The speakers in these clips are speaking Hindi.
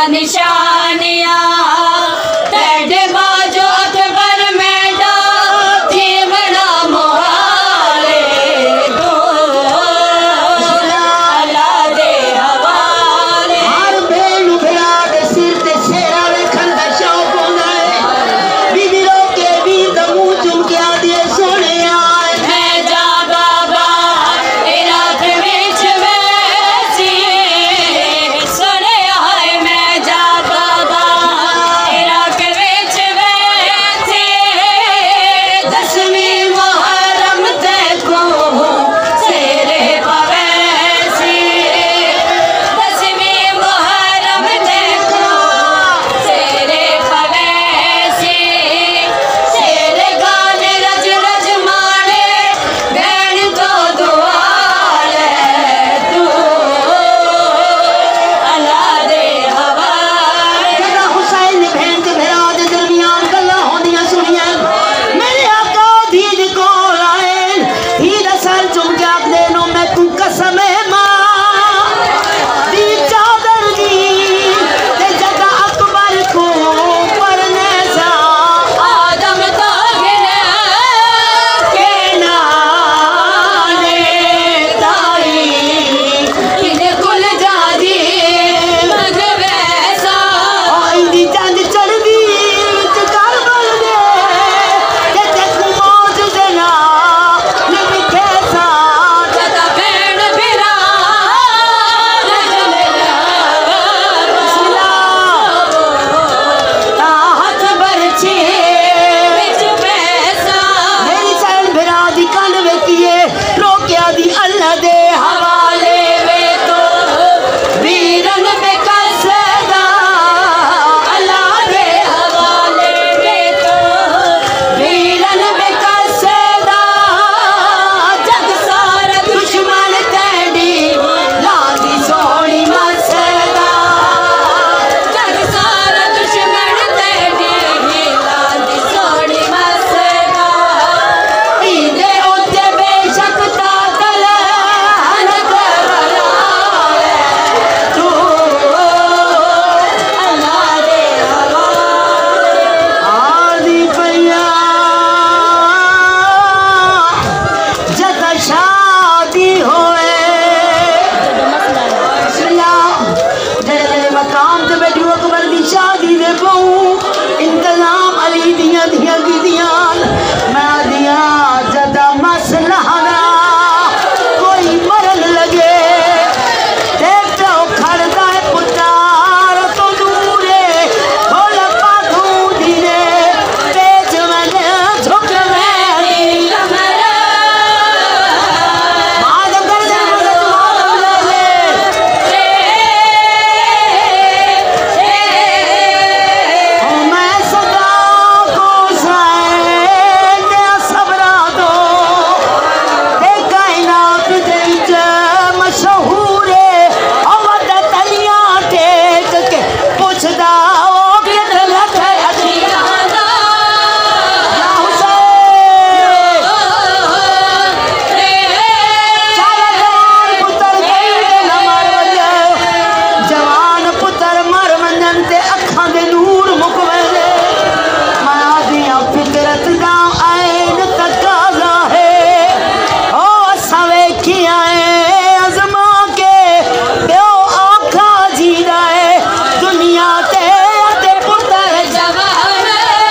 निशानियां तेरे बाजो अकबर में थी बड़ा मोहाले दो अल्लाह दे हवाले। हर बेल उभरा दे सिर ते शेरा वेखण दा शौक होंदा है। बीबी रोके भी दमू चुम के आदि सोने आए मैं जा बाबा इराक विच वैसी सुने आए। मैं जा बाबा इराक विच वैसी 10वीं मुहर्रम ते को सेरे पवैसी 10वीं मुहर्रम ते को सेरे पवैसी। शेरे गाने रज रज मारे बैन तो दुआले तू अल्लाह दे हवाले। जदा हुसैन बहन ते भरा दे दरमियान गल्लां होंदियां सुनियां मेरे आका दीद कोल आए ही दा सर चुम के आखदे नो मैं तू कसम है मां दी चादर दी ते जदा अकबर को परने सा आदम तो गिने के नाने ताई किने कुल जादी मग वैसा आई दी चंद चढ़दी विच करबल दे ते देखू मौज दे ना लिखे सा जदा भैन बिरा हाथ बरछे विच पैसा मेरी सैन भिरा दी कंध वेखिए रोकिया दी अल्लाह दे हवाले वे तो वीरन बेकसदा अल्लाह दे हवाले वे तो वीरन बेकसदा जग सारा दुश्मन तेरी लादी सोनी मसदा जग सारा दुश्मन तेरी लादी सोनी मसदा इदे उत्ते बेशक ताकल हनक वाला तू अल्लाह दे हवाले। आली पैया जद शादी होए जड़े मकाम ते बैठी अकबर दी शादी दे पाऊं इंतजाम अली दियां दियां की दियां मैं दिया जदा मसला कोई मरन लगे देखो खड़दा है पुतार तो दूरे खोल पाखू धीरे तेज मन झुक मेरी कमर मादम कर दे मादम ले मैं सदा को साए दे सबरा दो ते कायनात दे विच मशहूर अवद तलियां टेक के पुछदा ओ किधर लगे अखियां दा या हुसैन जवान पुत्र गई न मर वजे जवान पुत्र मर वंजन ते अखां दे नूर मुक वेंदे मां दियां फितरत दा ऐन तकाज़ा है ओ असां वेखिया है अज़मा के प्यो आखा जीदा है दुनिया ते अते पुत्र जवान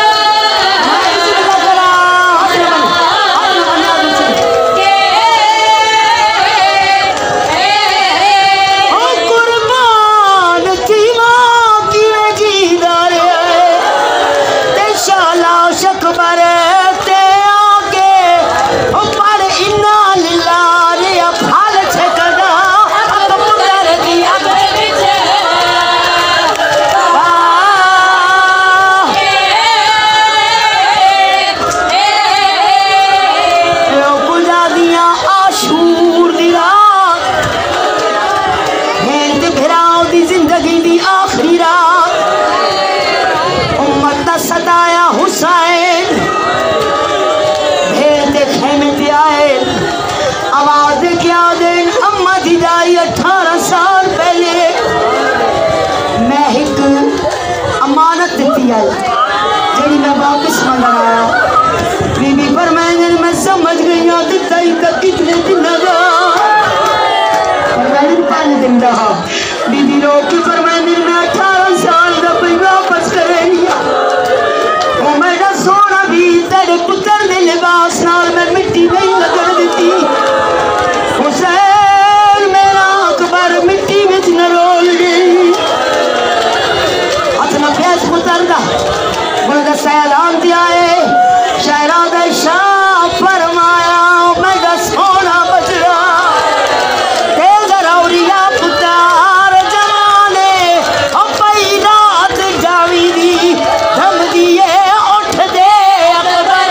कुर्बान थी मां किवे जीदा रे ते शाला शकबर ते आके ओ पर इन्ना लिल्ला रे फल छकदा अक पुत्र दी अग विच पूजा दिया आशूर दी रात हिंद भिराओ दी जिंदगी दी आखिरी रात उम्मत दा सताया हुसैन भेड़ दे खेमे ते आए आवाज क्या दिन अम्मा दी जाई 18 साल पहले मैं एक बेटी आई जेड़ी मैं वापस मंगन आया। बीबी फरमाएंगे मैं समझ गई दिता ही तक कितने दिन लगा पर मैंने 5 दिन रहा। बीबी रोक के फरमाएंगे मैं 18 साल का कोई वापस करेगी वो मेरा सोना भी तेरे पुत्र ने लिबास नाल मैं मिट्टी नहीं लगन दी। हुसैन मेरा अकबर मिट्टी विच न रोल गई हथ न फैस पुत्र दा बोले दा सैलान दिया है शहरादा शाह फरमाया मेरा सोना बचड़ा तेज रौरिया पुतार जमाने अपई रात जावी दी धम दिए उठ दे अकबर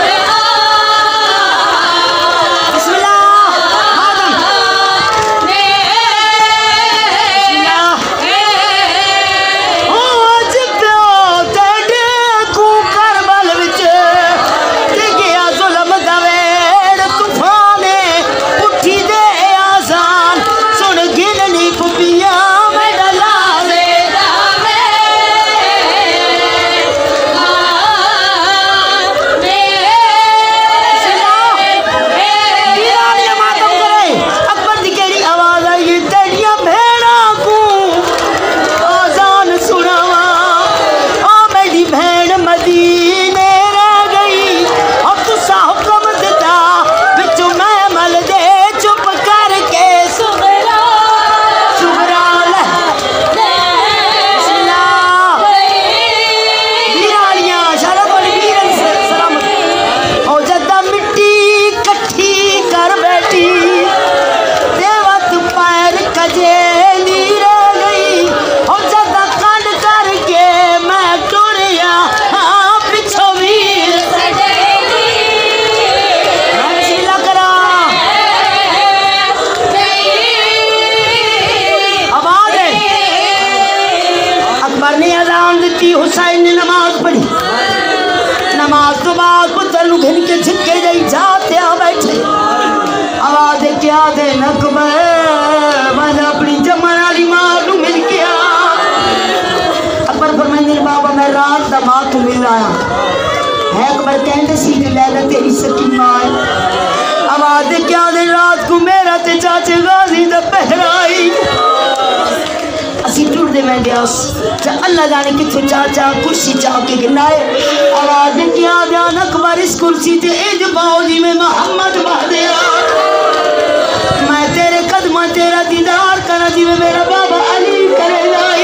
हुसैन ने नमाज पढ़ी। नमाज तो बाद पुत्र घिन के झिके गई जाते आ बैठे आवाज क्या दे अकबर मैं अपनी जमन वाली मां को मिल गया। अकबर फरमाएंगे बाबा मैं रात दा मां को मिल आया है। अकबर कहते सी लैला तेरी सकी मां है। आवाज क्या दे रात को मेरा ते चाचे गाजी दा पहराई असी टुरदे वेंदे अल्लाह जाने किथों चाचा कुर्सी चाह के गिनाए। आवाज क्या ध्यान अकबर इस कुर्सी ते इंज पाओ जिवें मोहम्मद बहदे मैं तेरे कदम तेरा दीदार करा जिवें मेरा बाबा अली करे लाई।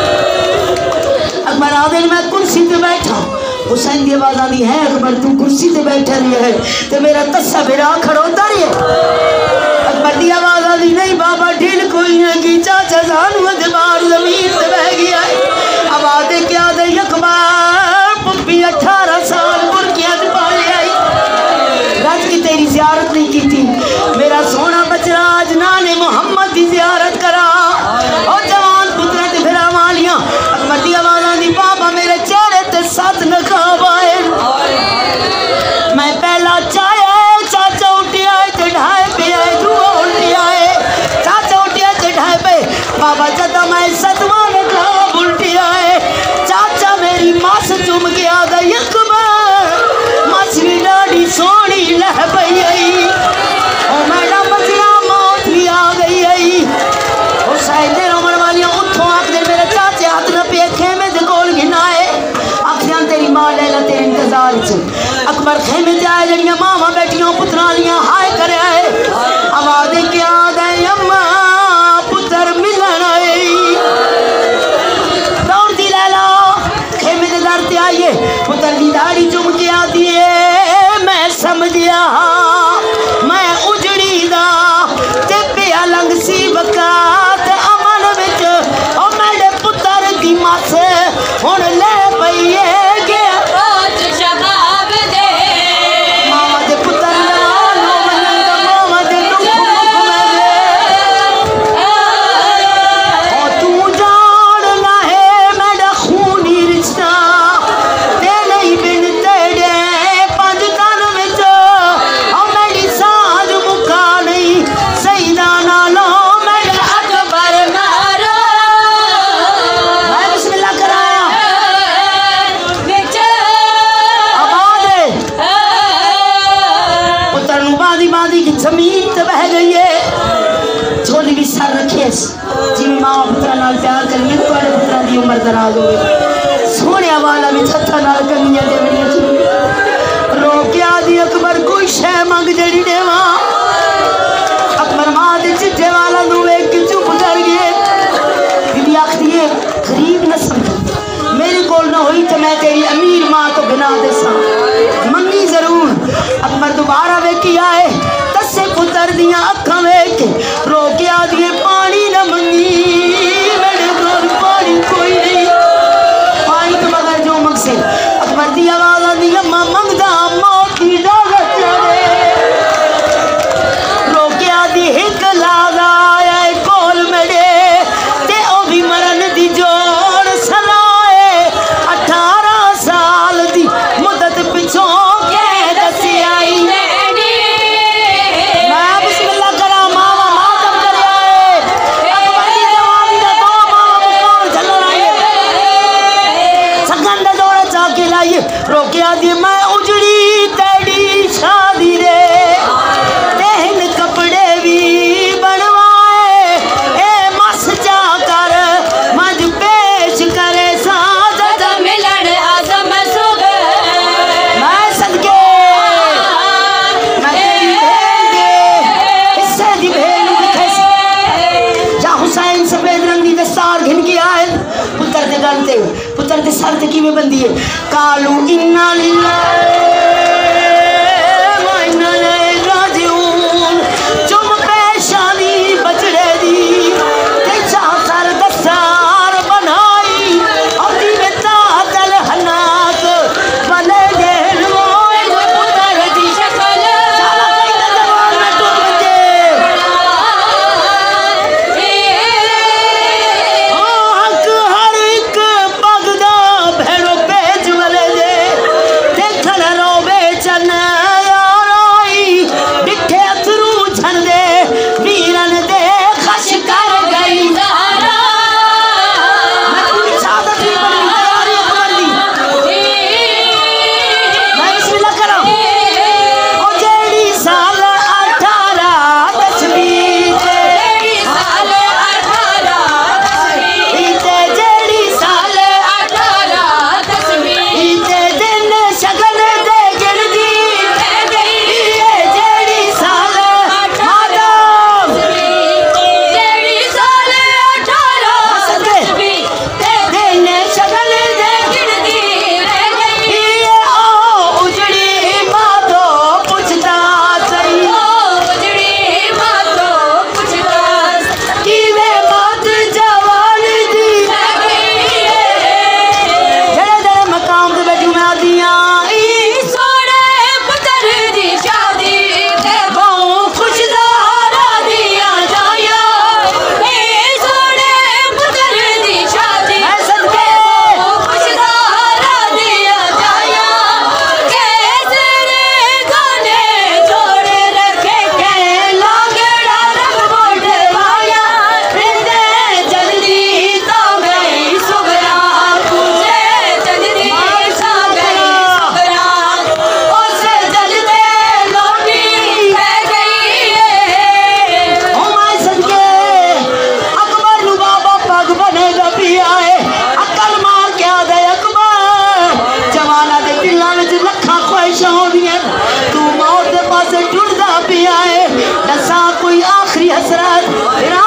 अकबर आदे मैं कुर्सी ते बैठा हुसैन की आवाज आती है अकबर तू कुर्सी ते बैठा रही है ते मेरा तस्सा बिरा खड़ोता रही है। अकबर की आवाज आती नहीं बाबा ढील कोई है कि चाचा जानू अजबार जमीन ते बह गया है। आवाज क्या दे अकबर पुप्पी 18 साल बुरकियां च पाले आई रज की तेरी जियारत नहीं की थी मेरा सोना बचरा आज नाने मोहम्मद की जियारत करा और जवान पुत्र ते फिरा वालियां। अकबर की आवाज आती बाबा मेरे चेहरे ते 7 नकाब आए मैं पहला चाहे चाचा उठिया ते ढाए पे आए दुआ उल्टी आए चाचा उठिया ते ढाए पे बाबा जदा मैं 7वां नकाब उल्टी इस जिम्मे मां पुत्रा नाल प्यार करिए तुम्हारे पुत्रा की उम्र दराज हो सोने वाला भी हथा नाल कनिया देवनिया रोकिया दी अकबर कोई शह मंग जड़ी देवा अकबर मां दे चिट्ठे वाला नू वेख के चुप कर गए बीबी आखदी है गरीब न समझ मेरे कोल ना हुई तो मैं तेरी अमीर मां तो गिना देसा मंगी जरूर अकबर दोबारा वेखी आए तसे पुत्र दियां अखां वेख के रोकिया दिए पानी न मंगी मेरे कोल पानी कोई नहीं पानी तो मगर जो मकसद अकबर दी आवाज आंदी अम्मा मंगदा मौत की इजाजत दे रोकिया दी हिक लादा आया कोल मेरे ते ओ भी मरन दी जोड़ सलाए 18 साल दी मुद्दत पिछों के दसी आई मैं बिस्मिल्लाह करा मावा मातम करे आए अकबर दी जवानी दा दो मावा मुकाम चलन आए सगन दे जोड़ चाके लाइए रोकिया दी मैं उजड़ी तेरी शादी रे तेन कपड़े भी बनवाए ए मस जा कर मज पेश करे साजत मिलन आजम सुग मैं सदके मैं तेरी भेल दे इससे दी भेल दिखे जा हुसैन सफेद रंग दी दस्तार घिन के आए पुत्र दे गल ते पुत्र दे सर ते किवें बंदी है कालू इन्ना लिल्लाह व इन्ना इलैहि राजिऊन चुम पेशानी बचड़े दी ते चादर दस्तार बनाई और दी बेटा दल हनाक बले देन मोए पुत्र दी शकल साला कई दा जवान में टूट बजे हक हर एक पगदा भेड़ो बेच वले दे देखन रोबे चन याराई डिठे अथरू झन दे वीरन दे खश कर गई जारा मैं पूरी शहादत भी पढ़ी तैयारी अकबर दी मैं बिस्मिल्लाह करा ओ जेड़ी साल 18 तस्वीर तेरी साल 18 तस्वीर ते जेड़ी साल 18 तस्वीर ते दिन शगन दे गिरदी जेड़ी साल मादम तेरी साल 18 तस्वीर ते दिन शगन दे गिरदी रह गई ओ उजड़ी मातो पुछता सही ओ उजड़ी मातो पुछता किवे बात जवान दी रह गई जड़े जड़े मकाम ते बैठी मैं आदियां सोने पुत्र दी शादी ते बहु खुशदारा दिया जाया ए सोने पुत्र दी शादी मैं सदके खुशदारा दिया जाया कैसरे गाने जोड़ रखे के लागड़ा रंग बोटवाया रिंदे जल्दी तो गई सुगरा पूछे जल्दी सा गई सुगरा उसे जल्दे लौटी रह गई ओ मैं सदके अकबर नु बाबा पग बनेगा भी आए अकल मार के आ गए अकबर जवाना दे दिलां विच लखां ख्वाहिशां होंदियां तू मौत दे पासे टुरदा भी आए दसा कोई आखिरी हसरत